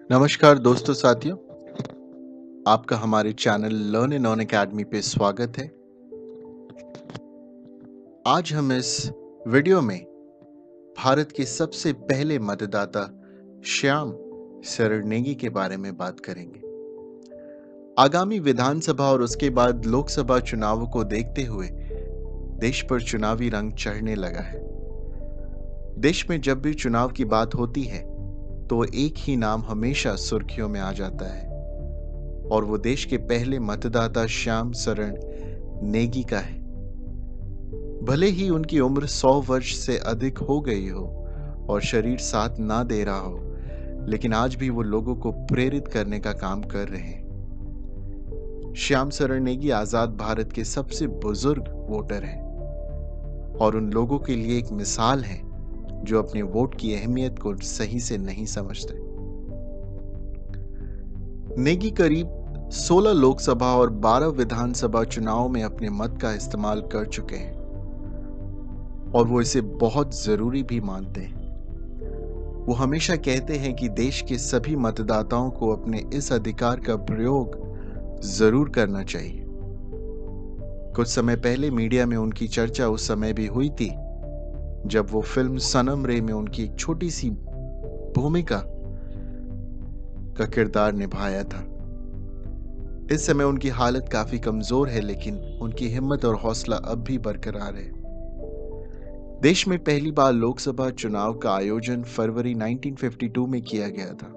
नमस्कार दोस्तों साथियों, आपका हमारे channel learn and earn academy पे स्वागत है। आज हम इस वीडियो में भारत के सबसे पहले मतदाता श्याम शरण नेगी के बारे में बात करेंगे। आगामी विधानसभा और उसके बाद लोकसभा चुनावों को देखते हुए देश पर चुनावी रंग चढ़ने लगा है। देश में जब भी चुनाव की बात होती है तो एक ही नाम हमेशा सुर्खियों में आ जाता है और वो देश के पहले मतदाता श्याम शरण नेगी का है। भले ही उनकी उम्र 100 वर्ष से अधिक हो गई हो और शरीर साथ ना दे रहा हो, लेकिन आज भी वो लोगों को प्रेरित करने का काम कर रहे हैं। श्याम शरण नेगी आजाद भारत के सबसे बुजुर्ग वोटर हैं और उन लोगों के लिए एक मिसाल है जो अपने वोट की अहमियत को सही से नहीं समझते। नेगी करीब 16 लोकसभा और 12 विधानसभा चुनाव में अपने मत का इस्तेमाल कर चुके हैं और वो इसे बहुत जरूरी भी मानते हैं। वो हमेशा कहते हैं कि देश के सभी मतदाताओं को अपने इस अधिकार का प्रयोग जरूर करना चाहिए। कुछ समय पहले मीडिया में उनकी चर्चा उस समय भी हुई थी जब वो फिल्म सनम रे में उनकी एक छोटी सी भूमिका का किरदार निभाया था। इस समय उनकी हालत काफी कमजोर है, लेकिन उनकी हिम्मत और हौसला अब भी बरकरार है। देश में पहली बार लोकसभा चुनाव का आयोजन फरवरी 1952 में किया गया था,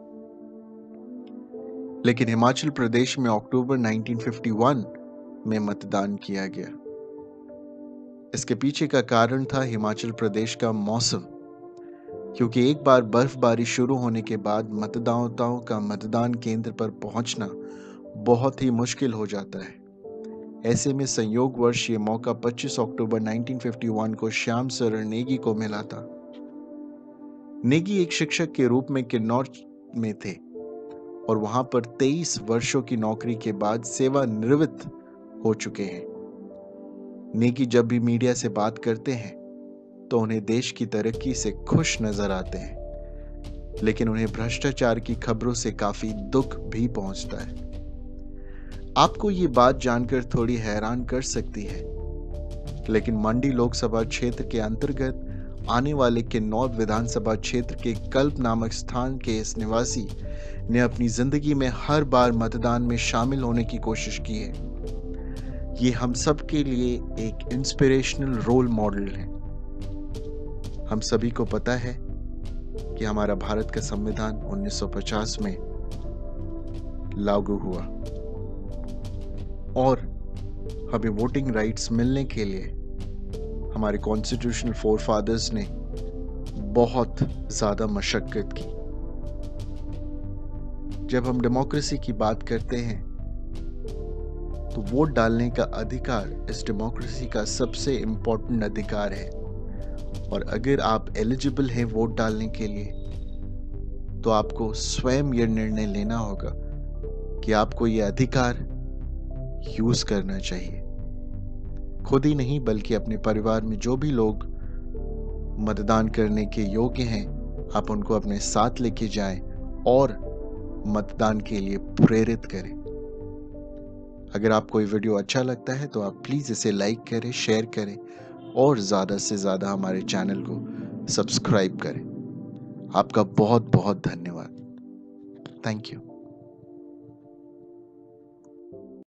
लेकिन हिमाचल प्रदेश में अक्टूबर 1951 में मतदान किया गया। इसके पीछे का कारण था हिमाचल प्रदेश का मौसम, क्योंकि एक बार बर्फबारी शुरू होने के बाद मतदाताओं का मतदान केंद्र पर पहुंचना बहुत ही मुश्किल हो जाता है। ऐसे में संयोगवश ये मौका 25 अक्टूबर 1951 को श्याम शरण नेगी को मिला था। नेगी एक शिक्षक के रूप में किन्नौर में थे और वहां पर 23 वर्षों की नौकरी के बाद सेवानिवृत्त हो चुके हैं। नेगी जब भी मीडिया से बात करते हैं तो उन्हें देश की तरक्की से खुश नजर आते हैं, लेकिन उन्हें भ्रष्टाचार की खबरों से काफी दुख भी पहुंचता है। आपको ये बात जानकर थोड़ी हैरान कर सकती है, लेकिन मंडी लोकसभा क्षेत्र के अंतर्गत आने वाले किन्नौर विधानसभा क्षेत्र के कल्प नामक स्थान के इस निवासी ने अपनी जिंदगी में हर बार मतदान में शामिल होने की कोशिश की है। ये हम सब के लिए एक इंस्पिरेशनल रोल मॉडल है। हम सभी को पता है कि हमारा भारत का संविधान 1950 में लागू हुआ और हमें वोटिंग राइट्स मिलने के लिए हमारे कॉन्स्टिट्यूशनल फोरफादर्स ने बहुत ज्यादा मशक्कत की। जब हम डेमोक्रेसी की बात करते हैं तो वोट डालने का अधिकार इस डेमोक्रेसी का सबसे इंपॉर्टेंट अधिकार है और अगर आप एलिजिबल हैं वोट डालने के लिए तो आपको स्वयं यह निर्णय लेना होगा कि आपको यह अधिकार यूज करना चाहिए। खुद ही नहीं बल्कि अपने परिवार में जो भी लोग मतदान करने के योग्य हैं, आप उनको अपने साथ लेके जाएं और मतदान के लिए प्रेरित करें। अगर आपको ये वीडियो अच्छा लगता है तो आप प्लीज इसे लाइक करें, शेयर करें और ज्यादा से ज्यादा हमारे चैनल को सब्सक्राइब करें। आपका बहुत बहुत धन्यवाद। Thank you.